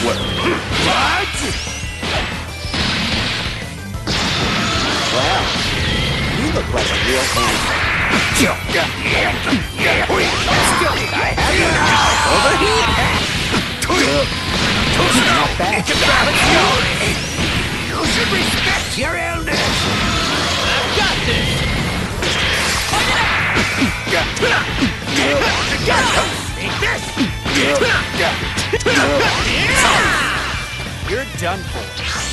What? Wow, you look like a real fan. Overheat? Not bad. You should respect your elders! I've got this! Take this! You're done for.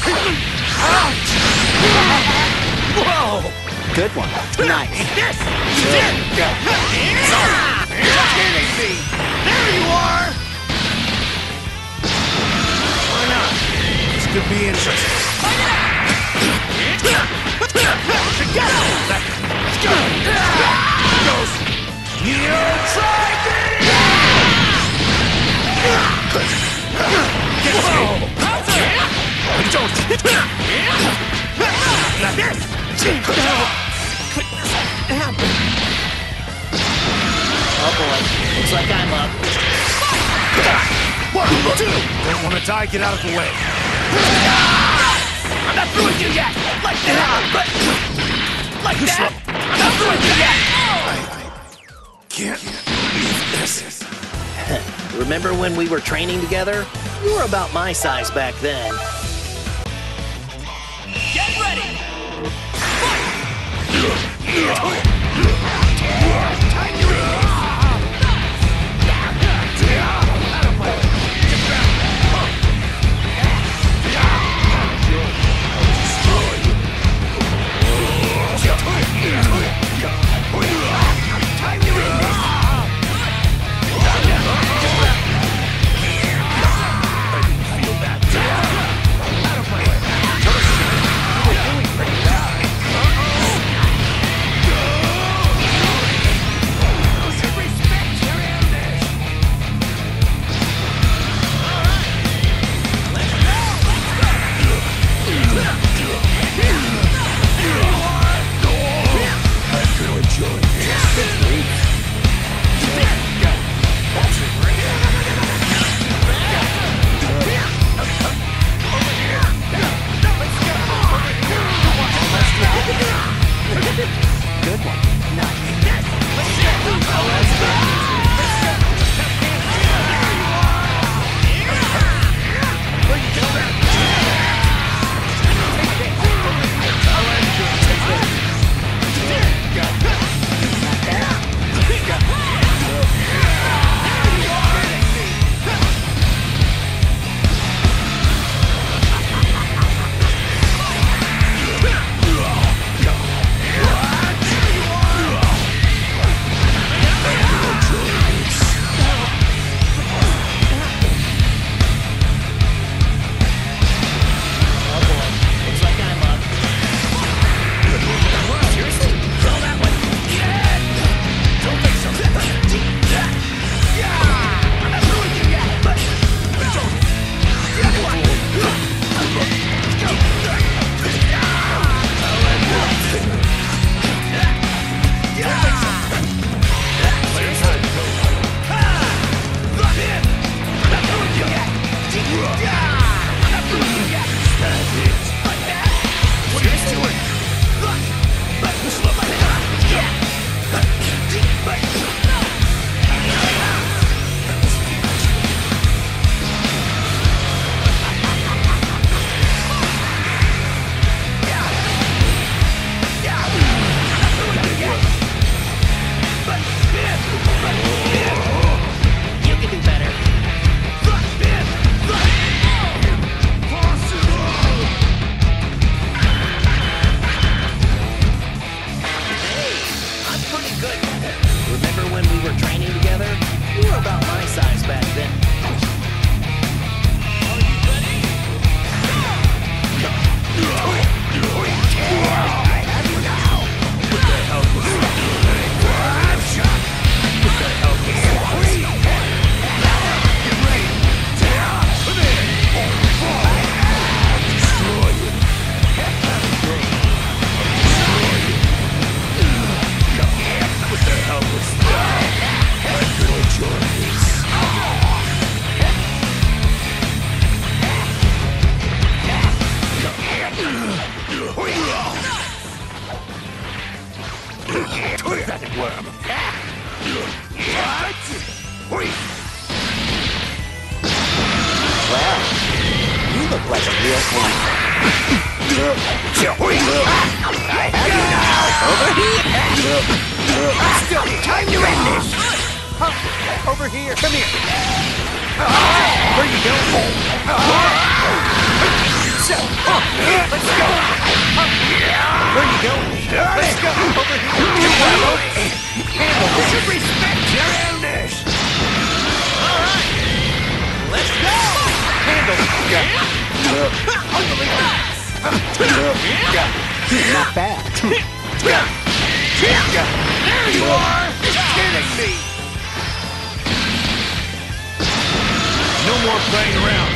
Whoa! Good one. Nice. Take this! There you are! Why not? This could be interesting. You tried it! Now this! Oh boy, looks like I'm up. 1, 2! Don't want to die, get out of the way. I'm not through with you yet! Like that! Like that! I'm not through with you yet! Can't believe this. Remember when we were training together? You were about my size back then. Get ready! Pathetic worm. Well, you look like a real one. I have you now! Over here! Still, time to end this! Over here! Come here! Where you going? So, let's go! Where you going? Let's go! Over here! Handle this! Respect your elders! Alright! Let's go! Handle it! Unbelievable! Not bad. There you are! You're kidding me! No more playing around.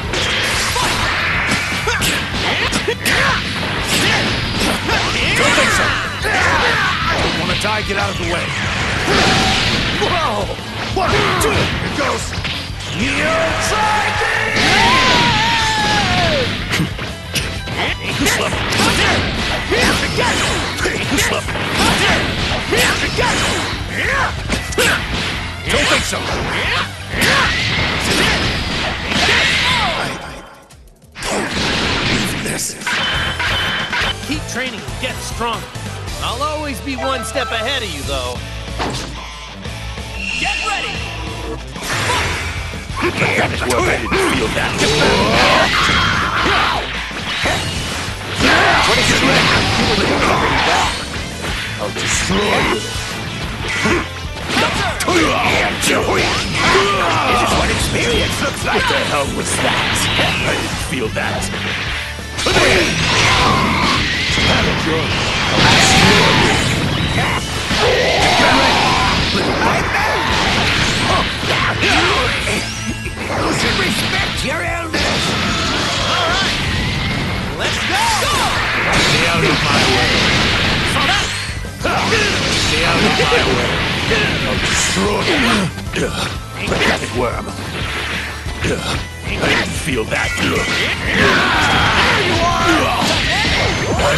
Don't think so. Don't want to die, get out of the way. Whoa! 1, 2, here goes. You tried me! Don't think so. This. Keep training and get stronger. I'll always be one step ahead of you, though. Get ready! I didn't feel that. What is it like? You were doing pretty well. I'll destroy you. This is what experience looks like. What the hell was that? I didn't feel that. You should respect your elders. All right, let's go. Stay out of my way. Stay out of my way. I'll destroy you. Pathetic worm. I didn't feel that. There you are! I'm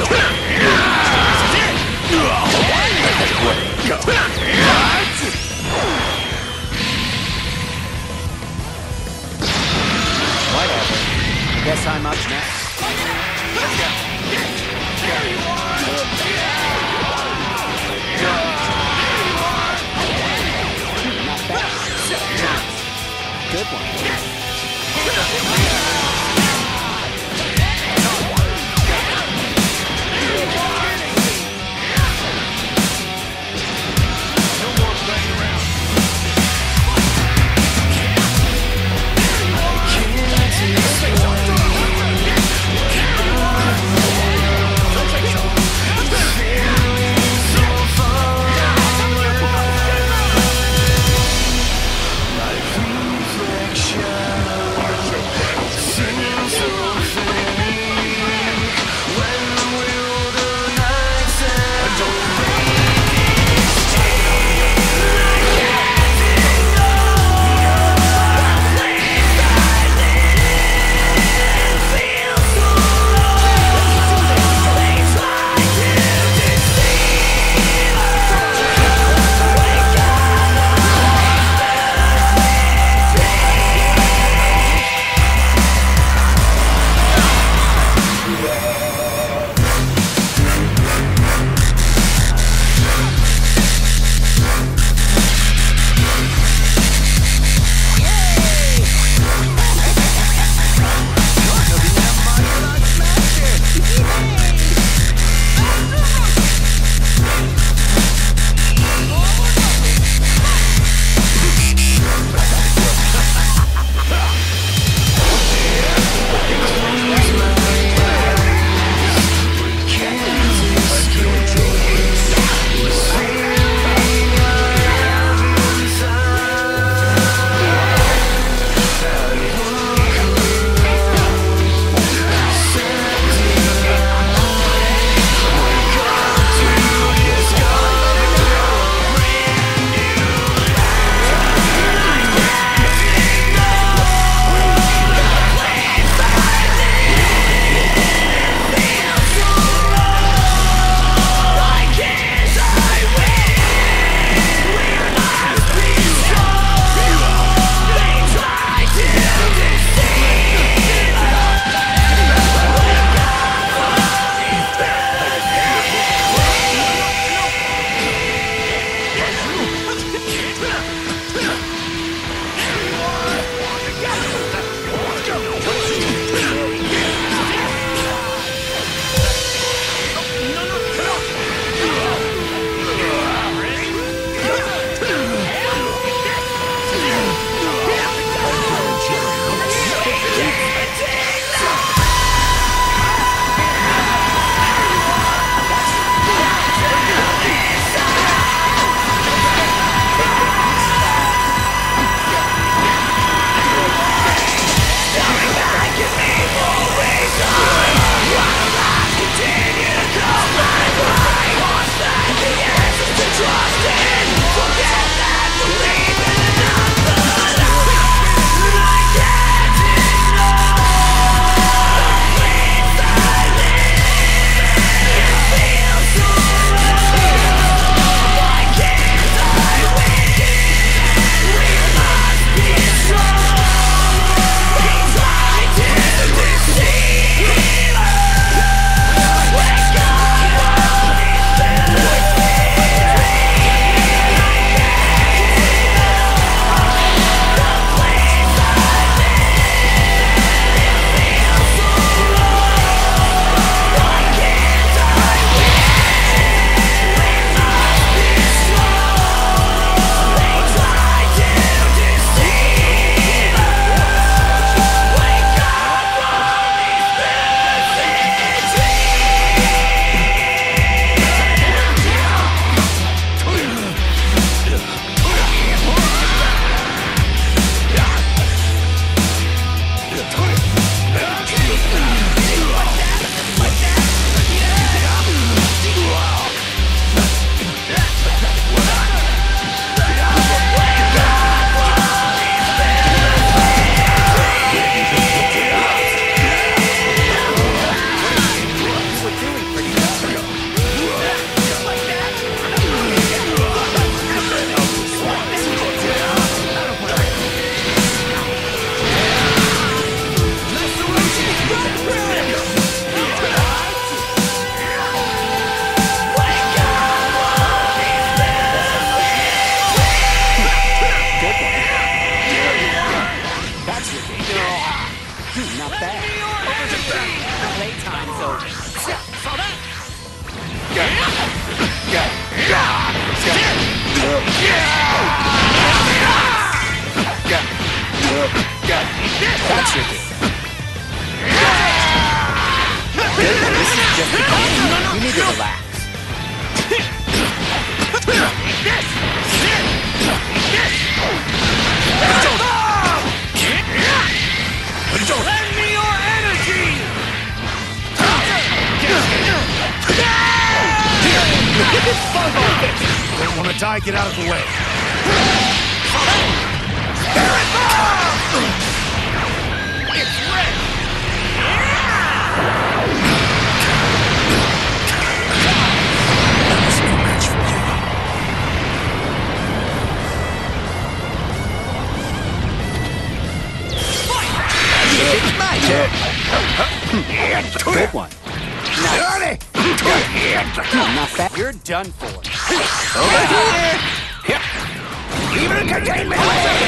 Whatever. Guess I'm up next. There you are! Not bad. Good one. That's your game. Good, this is just the beginning. You need to relax. Lend me your energy! Don't want to die, get out of the way. It's red! That was no match for you. It's my turn. Good one. Nice. Not bad. You're done for. Over here. Even containment.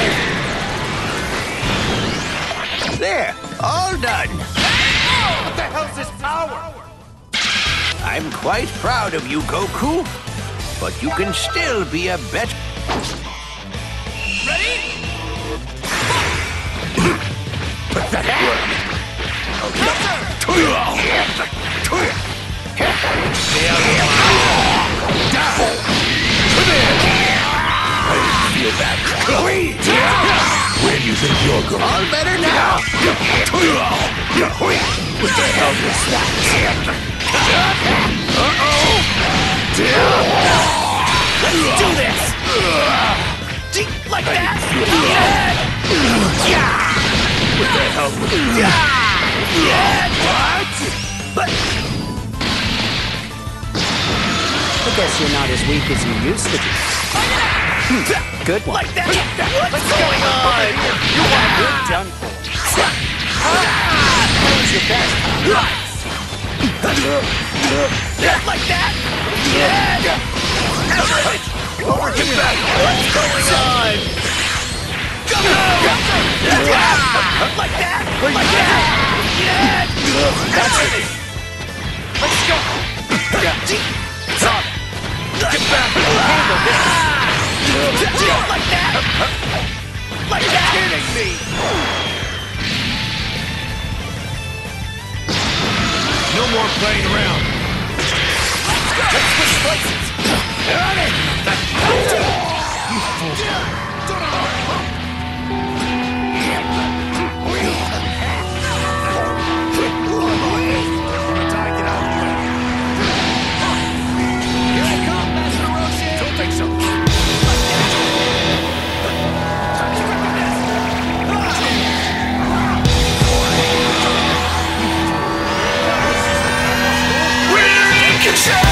There. All done. What the hell's this power? I'm quite proud of you, Goku. But you can still be a better... Ready? What the heck? Where do you think you're going? All better now. What the hell is that? Let's do this! Like that? What the hell was that? What? I guess you're not as weak as you used to be. Good one. Like that? What's going on? You're done for. That was your best. Like that? Get back! What's going on? Come on! Like that? Like that? That's it! Let's go! Get back! Handle this! Like that? Like that? Kidding me! No more playing around. Let's switch places. On it! You fool. Here I come, Master Roshi! Don't think so. We're in control!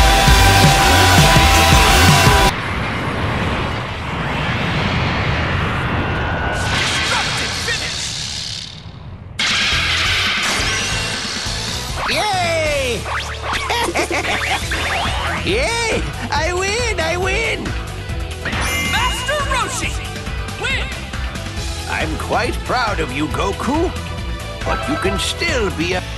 Yay! Yay! I win! I win! Master Roshi! Win! I'm quite proud of you, Goku. But you can still be a...